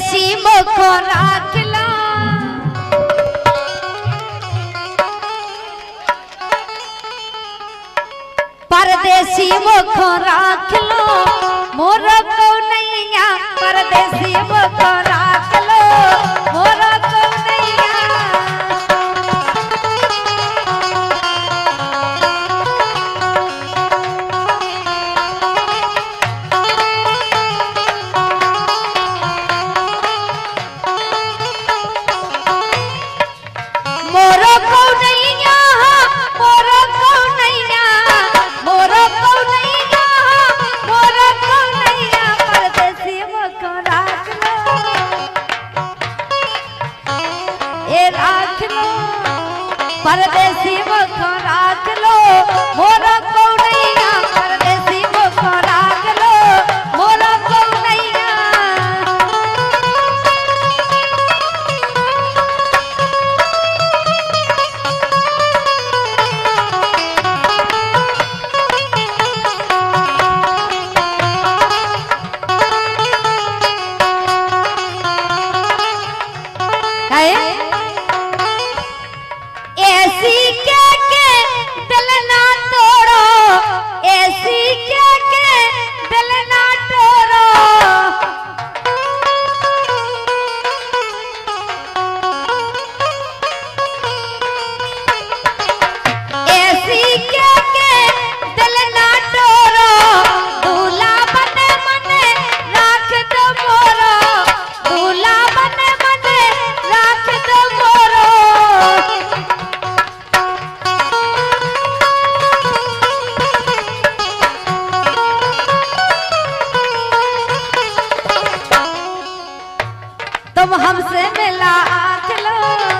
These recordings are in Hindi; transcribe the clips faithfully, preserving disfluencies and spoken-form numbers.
परदेसी मुखो राख लो परदेसी मुखो राख लो मोर को नैया परदेसी मुखो राख लो मोर को नैया परदेसी मुखो राख लो मोर को नैया परदेसी मुखो राख लो मोर को नैया ऐसी क्या के दिल ना तोड़ो ऐसी क्या के दिल ना तोड़ो ऐसी क्या के दिल ना तोड़ो दूल्हा बने मने राख दो मोरो दूल्हा बने मने राख दो मोरो तुम हमसे मिला आँख लो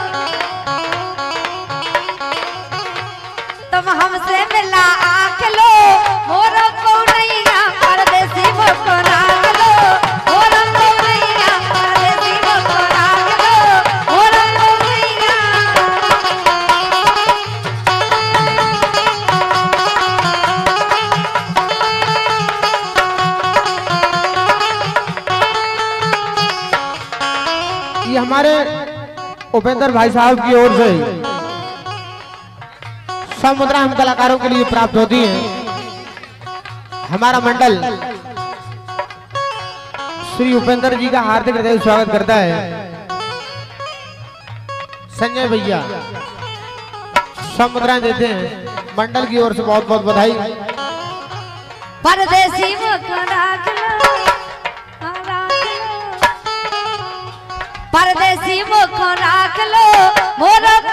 तुम हमसे मिला आँख लो मोर को नैया परदेसी मुखो राख लो मोर को नैया परदेसी मुखो राख लो मोर को नैया ये हमारे उपेंद्र भाई साहब की ओर से सब मुद्रा हम कलाकारों के लिए प्राप्त होती है। हमारा मंडल श्री उपेंद्र जी का हार्दिक हृदय स्वागत करता है। संजय भैया सब मुद्राएं देते हैं, मंडल की ओर से बहुत बहुत बधाई। परदेसी मुखो राख लो परदेसी मुखो राख लो मोर